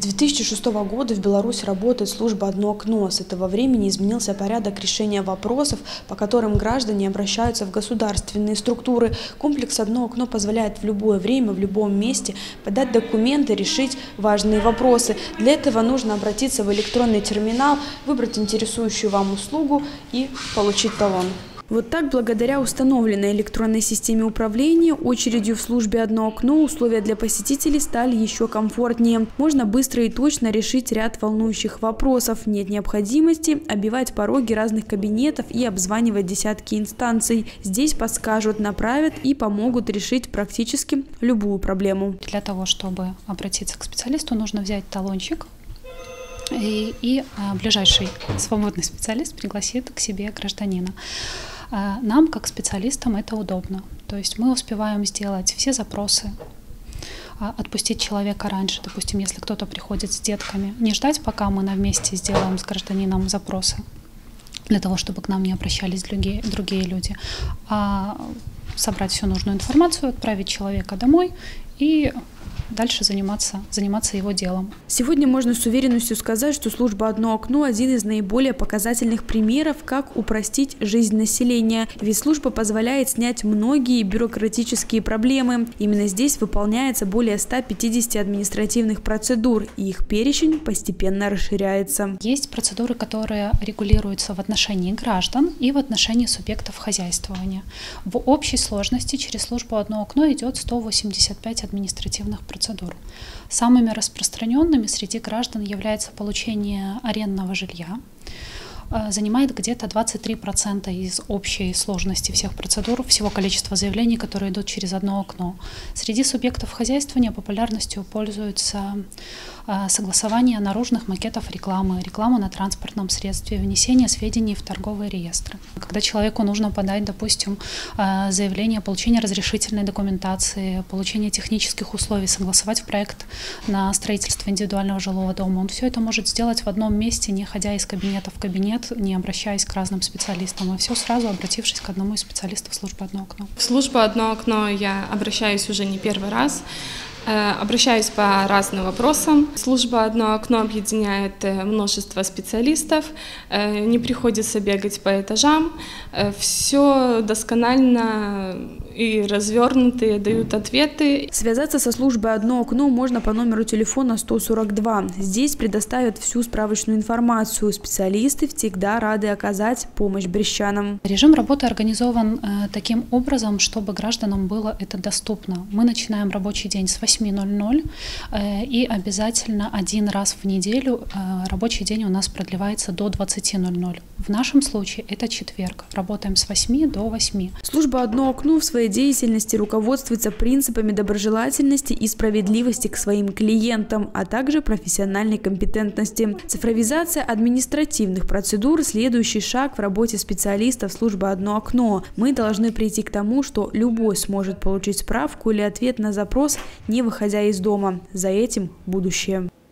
2006 года в Беларуси работает служба «Одно окно». С этого времени изменился порядок решения вопросов, по которым граждане обращаются в государственные структуры. Комплекс «Одно окно» позволяет в любое время, в любом месте подать документы, решить важные вопросы. Для этого нужно обратиться в электронный терминал, выбрать интересующую вам услугу и получить талон. Вот так, благодаря установленной электронной системе управления, очередью в службе «Одно окно» условия для посетителей стали еще комфортнее. Можно быстро и точно решить ряд волнующих вопросов. Нет необходимости оббивать пороги разных кабинетов и обзванивать десятки инстанций. Здесь подскажут, направят и помогут решить практически любую проблему. Для того, чтобы обратиться к специалисту, нужно взять талончик. И ближайший свободный специалист пригласит к себе гражданина. Нам, как специалистам, это удобно. То есть мы успеваем сделать все запросы, отпустить человека раньше, допустим, если кто-то приходит с детками, не ждать, пока мы вместе сделаем с гражданином запросы, для того, чтобы к нам не обращались другие люди, а собрать всю нужную информацию, отправить человека домой и дальше заниматься его делом. Сегодня можно с уверенностью сказать, что служба «Одно окно» – один из наиболее показательных примеров, как упростить жизнь населения. Ведь служба позволяет снять многие бюрократические проблемы. Именно здесь выполняется более 150 административных процедур, и их перечень постепенно расширяется. Есть процедуры, которые регулируются в отношении граждан и в отношении субъектов хозяйствования. В общей сложности через службу «Одно окно» идет 185 административных процедур. Самыми распространенными среди граждан является получение арендного жилья. Занимает где-то 23% из общей сложности всех процедур, всего количества заявлений, которые идут через «Одно окно». Среди субъектов хозяйствования популярностью пользуются согласование наружных макетов рекламы, реклама на транспортном средстве, внесение сведений в торговые реестры. Когда человеку нужно подать, допустим, заявление о получении разрешительной документации, получение технических условий, согласовать проект на строительство индивидуального жилого дома, он все это может сделать в одном месте, не ходя из кабинета в кабинет, не обращаясь к разным специалистам, а все сразу обратившись к одному из специалистов службы «Одно окно». В службу «Одно окно» я обращаюсь уже не первый раз. Обращаюсь по разным вопросам. Служба «Одно окно» объединяет множество специалистов, не приходится бегать по этажам, все досконально и развернутые дают ответы. Связаться со службой «Одно окно» можно по номеру телефона 142. Здесь предоставят всю справочную информацию. Специалисты всегда рады оказать помощь брестчанам. Режим работы организован таким образом, чтобы гражданам было это доступно. Мы начинаем рабочий день с 8:00 и обязательно один раз в неделю рабочий день у нас продлевается до 20:00. В нашем случае это четверг. Работаем с 8 до 8. Служба «Одно окно» в своей деятельности руководствуется принципами доброжелательности и справедливости к своим клиентам, а также профессиональной компетентности. Цифровизация административных процедур – следующий шаг в работе специалистов службы «Одно окно». Мы должны прийти к тому, что любой сможет получить справку или ответ на запрос, не выходя из дома. За этим будущее.